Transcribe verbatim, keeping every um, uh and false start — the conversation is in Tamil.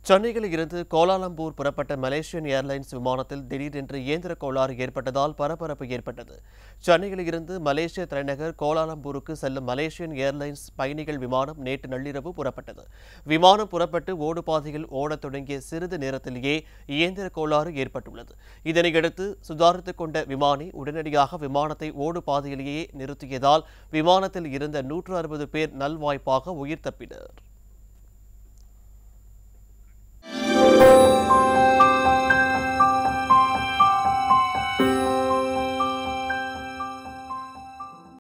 சென்னையில் இருந்து கோலாலம்பூர் புறப்பட்ட மலேசியன் ஏர்லைன்ஸ் விமானத்தில் திடீரென்று இயந்திர கோளாறு ஏற்பட்டதால் பரபரப்பு ஏற்பட்டது. சென்னையில் இருந்து மலேசிய தலைநகர் கோலாலம்பூருக்கு செல்லும் மலேசியன் ஏர்லைன்ஸ் பயணிகள் விமானம் நேற்று நள்ளிரவு புறப்பட்டது. விமானம் புறப்பட்டு ஓடுபாதையில் ஓடத் தொடங்கிய சிறிது நேரத்திலேயே இயந்திர கோளாறு ஏற்பட்டுள்ளது. இதனையடுத்து சுதாரித்துக் கொண்ட விமானி உடனடியாக விமானத்தை ஓடுபாதையிலேயே நிறுத்தியதால் விமானத்தில் இருந்த நூற்று அறுபது பேர் நல்வாய்ப்பாக உயிர் தப்பினர்.